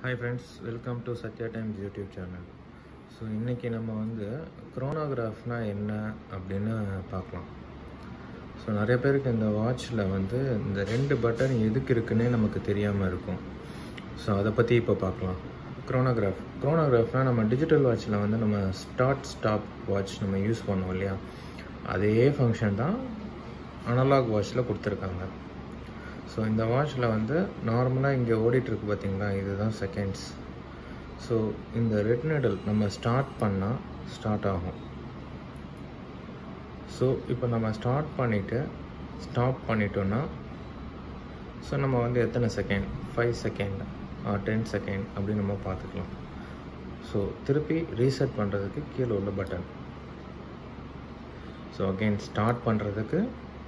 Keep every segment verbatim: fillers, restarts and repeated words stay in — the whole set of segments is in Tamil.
Hi friends, welcome to Satya Times YouTube channel. So இன்னைக்கு நம்ம வந்து chronograph-னா என்ன அப்படினு பார்க்கலாம். ஸோ நிறைய பேருக்கு இந்த வாட்சில் வந்து இந்த ரெண்டு பட்டன் எதுக்கு இருக்குன்னே நமக்கு தெரியாமல் இருக்கும். ஸோ அதை பற்றி இப்போ பார்க்கலாம். க்ரோனோகிராஃப் க்ரோனோகிராஃப்னால் நம்ம டிஜிட்டல் வாட்சில் வந்து நம்ம ஸ்டார்ட் ஸ்டாப் வாட்ச் நம்ம யூஸ் பண்ணோம் இல்லையா, அதே ஃபங்க்ஷன் தான் அனலாக் வாட்சில் கொடுத்துருக்காங்க. ஸோ இந்த வாட்சில் வந்து நார்மலாக இங்கே ஓடிட்டுருக்கு பார்த்தீங்களா, இதுதான் செகண்ட்ஸ். ஸோ இந்த ரெட் நீடில் நம்ம ஸ்டார்ட் பண்ணால் ஸ்டார்ட் ஆகும். ஸோ இப்போ நம்ம ஸ்டார்ட் பண்ணிவிட்டு ஸ்டாப் பண்ணிட்டோன்னா ஸோ நம்ம வந்து எத்தனை second, five second or ten second அப்படின்னு நம்ம பார்த்துக்கலாம். ஸோ திருப்பி ரீசெட் பண்ணுறதுக்கு கீழே உள்ள பட்டன். ஸோ அகெயின் ஸ்டார்ட் பண்ணுறதுக்கு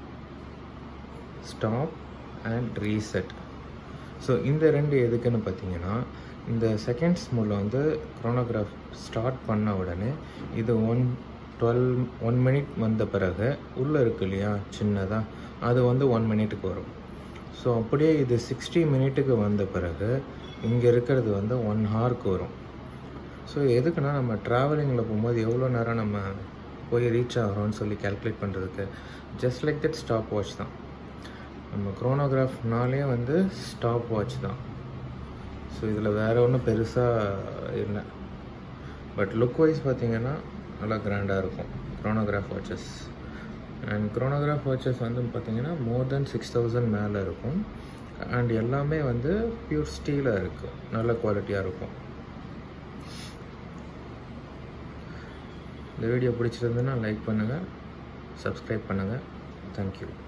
ஸ்டாப் அண்ட் ரீசெட். ஸோ இந்த ரெண்டு எதுக்குன்னு பார்த்தீங்கன்னா, இந்த செகண்ட்ஸ் மூலம் வந்து க்ரோனோகிராஃப் ஸ்டார்ட் பண்ண உடனே இது ஒன் டுவெல் ஒன் மினிட் வந்த பிறகு உள்ளே இருக்கு இல்லையா சின்னதாக, அது வந்து ஒன் மினிட்டுக்கு வரும். ஸோ அப்படியே இது சிக்ஸ்டி மினிட்டுக்கு வந்த பிறகு இங்கே இருக்கிறது வந்து ஒன் ஹாருக்கு வரும். ஸோ எதுக்குன்னா, நம்ம ட்ராவலிங்கில் போகும்போது எவ்வளோ நேரம் நம்ம போய் ரீச் ஆகிறோம்னு சொல்லி கேல்குலேட் பண்ணுறதுக்கு. Just like that stop watch தான். நம்ம க்ரோனோகிராஃப்னாலே வந்து ஸ்டாப் வாட்ச் தான். ஸோ இதில் வேறு ஒன்றும் பெருசாக இல்லை. பட் லுக் வைஸ் பார்த்திங்கன்னா நல்லா கிராண்டாக இருக்கும் chronograph watches. And chronograph watches வந்து பார்த்திங்கன்னா மோர் தென் சிக்ஸ் தௌசண்ட் மேலே இருக்கும். அண்ட் எல்லாமே வந்து பியூர் ஸ்டீலாக இருக்குது, நல்ல குவாலிட்டியாக இருக்கும். இந்த வீடியோ பிடிச்சிருந்துன்னா லைக் பண்ணுங்கள், சப்ஸ்கிரைப் பண்ணுங்கள். தேங்க்யூ.